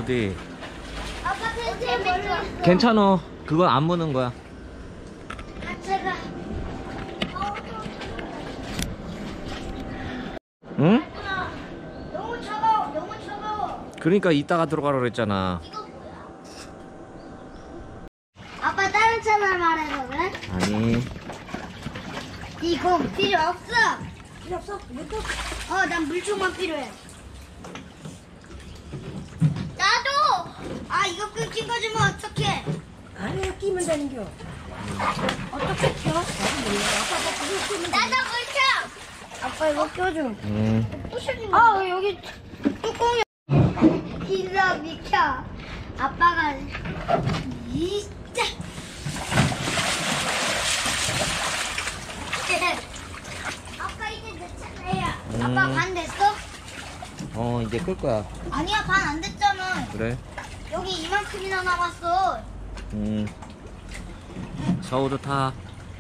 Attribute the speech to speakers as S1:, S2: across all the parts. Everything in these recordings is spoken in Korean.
S1: 어디?
S2: 아빠 텐트에 걸려.
S1: 괜찮아. 그건 안 무는 거야.
S2: 제가.
S1: 응?
S2: 너무 차가워. 너무 차가워.
S1: 그러니까 이따가 들어가라 그랬잖아.
S2: 이거 뭐야? 아빠 다른 채널 말해서 그래?
S1: 아니.
S2: 이거 필요 없어. 필요 없어? 물총? 난 물총만 필요해. 나도. 이거 끊긴 거지만 어떡해?
S3: 아니야, 끼면 되는겨.
S2: 어떻게 켜? 나도 물총. 아빠 이거 껴줘. 부셔진 거. 여기 뚜껑이. 기사 비켜. 아빠가 진짜. 아빠 이제 몇 차례야? 아빠 반 됐어?
S1: 이제 끌 거야.
S2: 아니야, 반 안 됐잖아.
S1: 그래?
S2: 여기 이만큼이나 남았어.
S1: 서우도 타.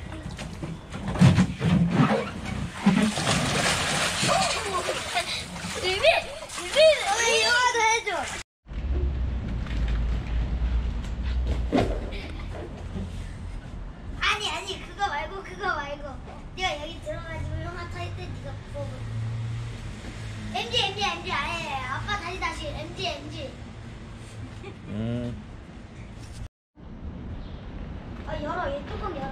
S2: 이거라도 해줘. 아니 그거 말고 네가 여기 들어가지고 형아 탈 때 네가 보고 MG 아예 아빠 다시 MG 열어 얘 뚜껑 열어.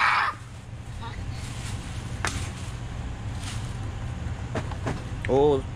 S1: 오,